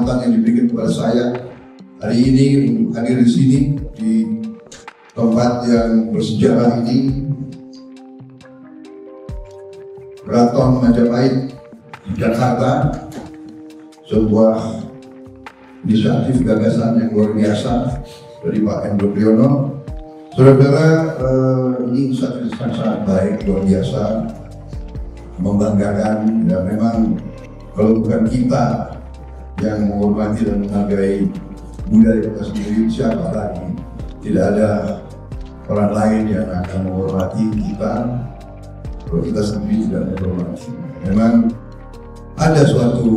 kesempatan yang diberikan kepada saya hari ini untuk hadir di sini di tempat yang bersejarah ini, Keraton Majapahit di Jakarta, sebuah inisiatif gagasan yang luar biasa dari Pak Hendro Priyono. Saudara-saudara, ini inisiatif sangat baik, luar biasa, membanggakan. Ya, memang kalau bukan kita yang menghormati dan menghargai budaya kita sendiri, siapa lagi? Tidak ada orang lain yang akan menghormati kita kalau kita sendiri tidak menghormati. Memang ada suatu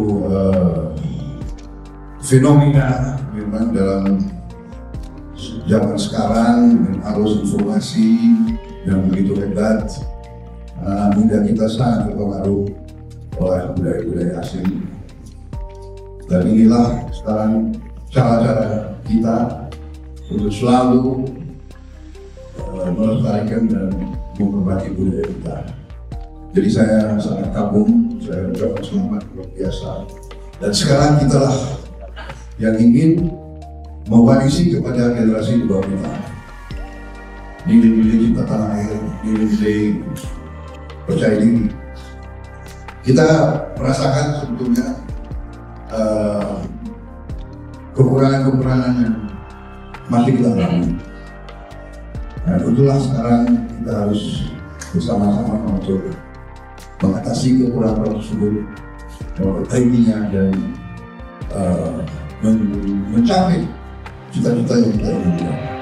fenomena memang dalam zaman sekarang dengan arus informasi yang begitu hebat, hingga kita sangat terpengaruh oleh budaya-budaya asing. Dan inilah sekarang cara-cara kita untuk selalu melestarikan dan menghormati budaya kita. Jadi saya sangat kagum, saya ucapkan selamat luar biasa. Dan sekarang kita lah yang ingin mewarisi kepada generasi di bawah kita nilai-nilai cinta tanah air, nilai-nilai percaya diri. Kita merasakan sebetulnya kekurangan-kekurangan yang masih kita alami. Nah, itulah sekarang kita harus bersama-sama untuk mengatasi kekurangan tersebut, memperbaikinya dan mencapai cita-cita yang kita inginkan.